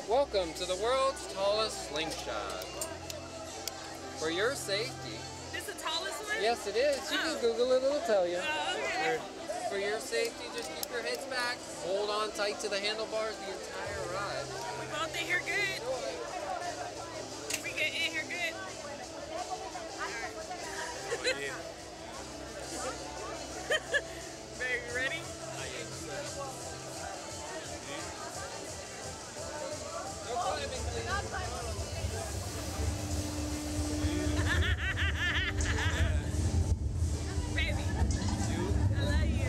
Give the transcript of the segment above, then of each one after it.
Welcome to the world's tallest slingshot. For your safety. This the tallest one? Yes, it is. You can Google it, it'll tell you. Okay. For your safety, just keep your heads back. Hold on tight to the handlebars the entire ride. We both in here good? We get in here good? Baby, ready? No climbing, please. Baby, I love you.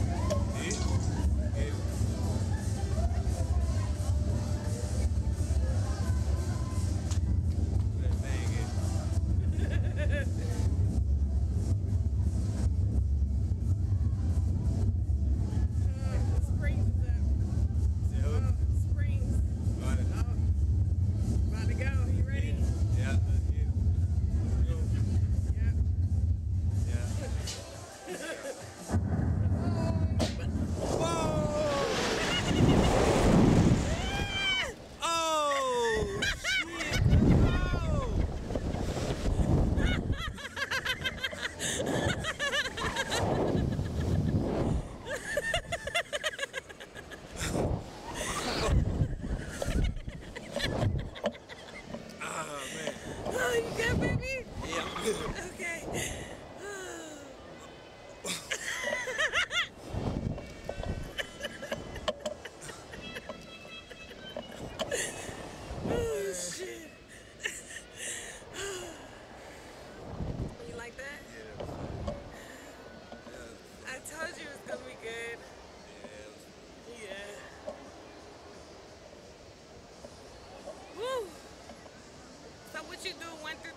Springs is up. Springs. About to go. You ready? Yeah, let's get it. Yeah. Oh! Oh, you good, baby? Yeah, I'm good. Okay. Oh, shit. You like that? I told you it was gonna be good. Yeah. Woo. So what you do 1 through